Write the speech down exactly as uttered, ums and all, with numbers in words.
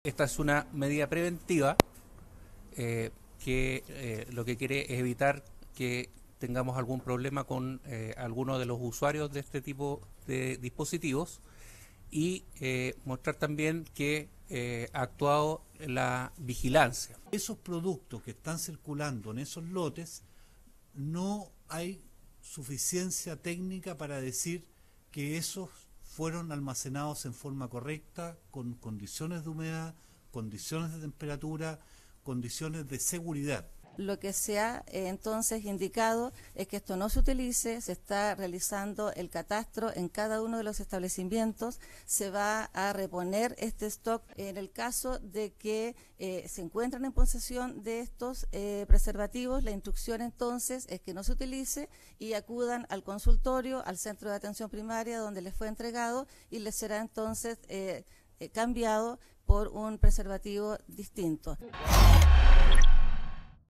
esta es una medida preventiva eh, que eh, lo que quiere es evitar que tengamos algún problema con eh, alguno de los usuarios de este tipo de dispositivos y eh, mostrar también que eh, ha actuado la vigilancia. Esos productos que están circulando en esos lotes, no hay suficiencia técnica para decir que esos fueron almacenados en forma correcta, con condiciones de humedad, condiciones de temperatura, condiciones de seguridad. Lo que se ha eh, entonces indicado es que esto no se utilice, se está realizando el catastro en cada uno de los establecimientos, se va a reponer este stock en el caso de que eh, se encuentren en posesión de estos eh, preservativos. La instrucción entonces es que no se utilice y acudan al consultorio, al centro de atención primaria donde les fue entregado y les será entonces eh, eh, cambiado por un preservativo distinto.